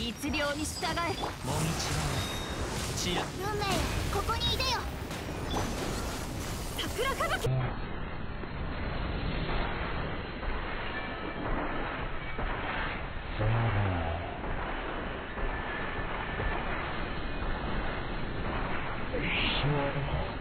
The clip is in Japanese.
律令に従え。もみちはちら運命よ、ここにいでよ。桜吹雪。 Sure.